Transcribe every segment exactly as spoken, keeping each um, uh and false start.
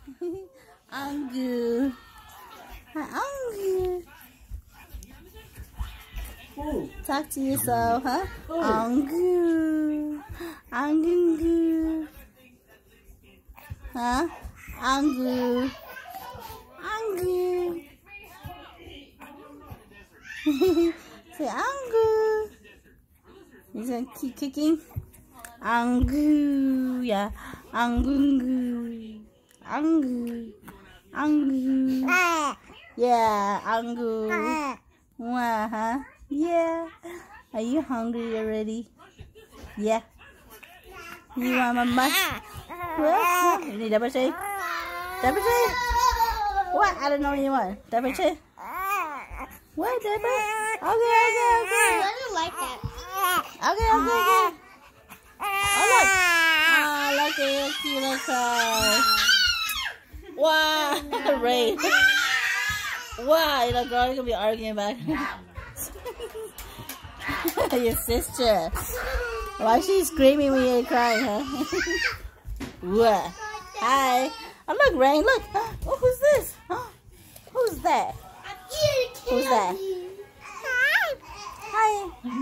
Angu. Angu. Talk to yourself, huh? Angu. Angu. Huh? Angu. Angu. Say Angu. He's gonna keep kicking. Angu. Yeah. Angu. Angu. Angu. Yeah. Angu. Wow, huh? Yeah. Are you hungry already? Yeah. You want my mush? What? You need double shake? Double shake? What? I don't know what you want. Double shake? What, double? Okay, okay, okay. I don't like that. Okay, okay, okay. Oh, look. Oh, look at your cute little car. Wow. Ray. Wow, you know, girl, you're going to be arguing back. Your sister. Why is she screaming when you're crying, huh? What? Hi. Oh, look, Rain, look. Oh, who's this? Who's that? Who's that? Hi.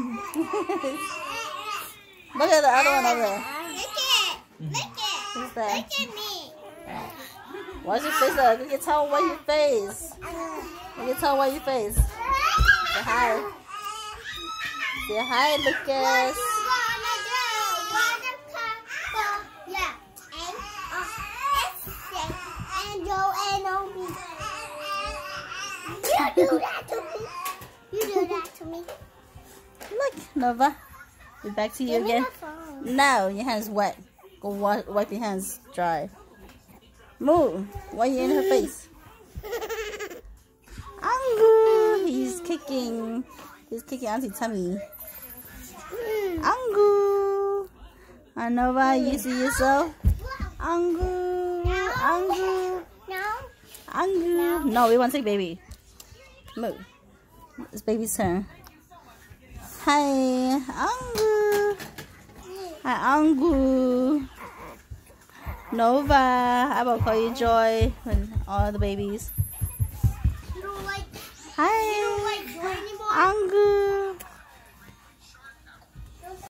Look at the other one over there. Look it. Look it. Who's that? Look at me. Why's your face up? You can tell why your face. You can tell why your face. Say hi. Say hi, Lucas. You do that to me. You do that to me. Look, Nova. We're back to you Give again. me the phone. No, your hand's wet. Go wa wipe your hands dry. Move. Why are you in her face? Angu. He's kicking. He's kicking Auntie Tummy. Angu. Nova, you see yourself? Angu. Angu. No. Angu. No, we want to take baby. Move. It's baby's turn. Hi, Angu. Hi, Angu. Nova. I will call you Joy when all the babies. You don't like. Hi. You don't like Joy anymore. Angu.